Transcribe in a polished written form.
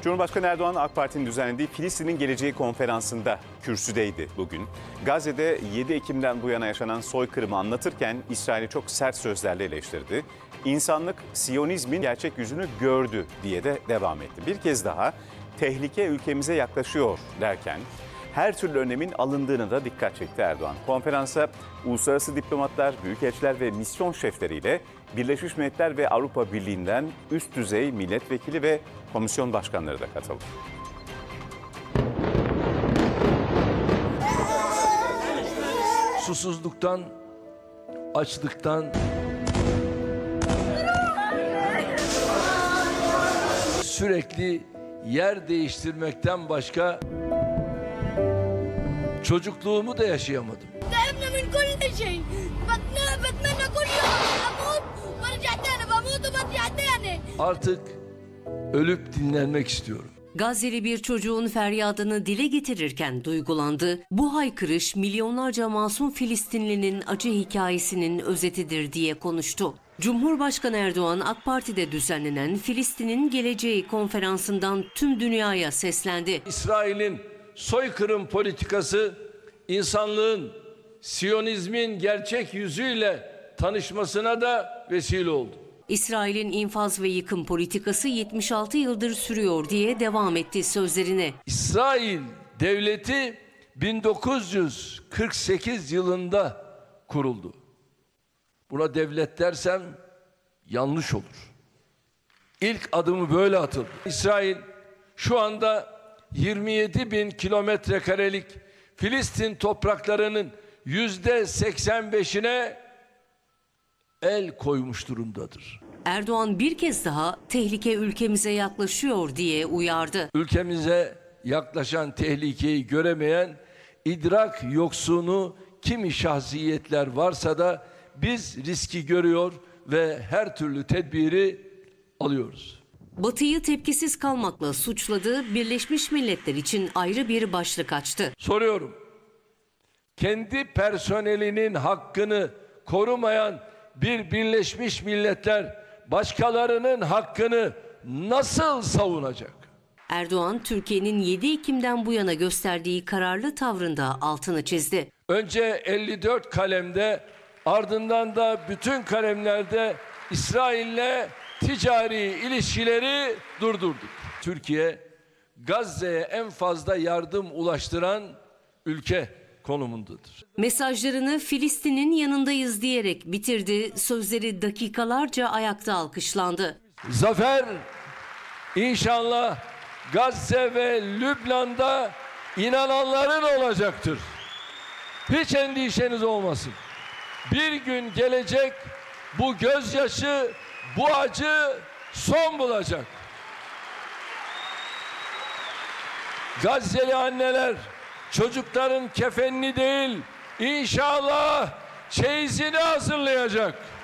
Cumhurbaşkanı Erdoğan AK Parti'nin düzenlediği Filistin'in Geleceği konferansında kürsüdeydi bugün. Gazze'de 7 Ekim'den bu yana yaşanan soykırımı anlatırken İsrail'i çok sert sözlerle eleştirdi. İnsanlık Siyonizmin gerçek yüzünü gördü diye de devam etti. Bir kez daha tehlike ülkemize yaklaşıyor derken her türlü önlemin alındığını da dikkat çekti Erdoğan. Konferansa uluslararası diplomatlar, büyükelçiler ve misyon şefleriyle Birleşmiş Milletler ve Avrupa Birliği'nden üst düzey milletvekili ve komisyon başkanları da katıldı. Susuzluktan, açlıktan, sürekli yer değiştirmekten başka çocukluğumu da yaşayamadım. Artık ölüp dinlenmek istiyorum. Gazze'li bir çocuğun feryadını dile getirirken duygulandı. Bu haykırış milyonlarca masum Filistinlinin acı hikayesinin özetidir diye konuştu. Cumhurbaşkanı Erdoğan AK Parti'de düzenlenen Filistin'in Geleceği konferansından tüm dünyaya seslendi. İsrail'in soykırım politikası insanlığın Siyonizmin gerçek yüzüyle tanışmasına da vesile oldu. İsrail'in infaz ve yıkım politikası 76 yıldır sürüyor diye devam etti sözlerine. İsrail devleti 1948 yılında kuruldu. Buna devlet dersem yanlış olur. İlk adımı böyle atıldı. İsrail şu anda 27 bin kilometre karelik Filistin topraklarının %85'ine el koymuş durumdadır. Erdoğan bir kez daha tehlike ülkemize yaklaşıyor diye uyardı. Ülkemize yaklaşan tehlikeyi göremeyen idrak yoksunu kimi şahsiyetler varsa da biz riski görüyor ve her türlü tedbiri alıyoruz. Batı'yı tepkisiz kalmakla suçladığı Birleşmiş Milletler için ayrı bir başlık açtı. Soruyorum, kendi personelinin hakkını korumayan bir Birleşmiş Milletler başkalarının hakkını nasıl savunacak? Erdoğan, Türkiye'nin 7 Ekim'den bu yana gösterdiği kararlı tavrında altını çizdi. Önce 54 kalemde, ardından da bütün kalemlerde İsrail'le ticari ilişkileri durdurduk. Türkiye, Gazze'ye en fazla yardım ulaştıran ülke konumundadır. Mesajlarını Filistin'in yanındayız diyerek bitirdi. Sözleri dakikalarca ayakta alkışlandı. Zafer inşallah Gazze ve Lübnan'da inananların olacaktır. Hiç endişeniz olmasın. Bir gün gelecek, bu gözyaşı, bu acı son bulacak. Gazze'li anneler çocukların kefenini değil, inşallah çeyizini hazırlayacak.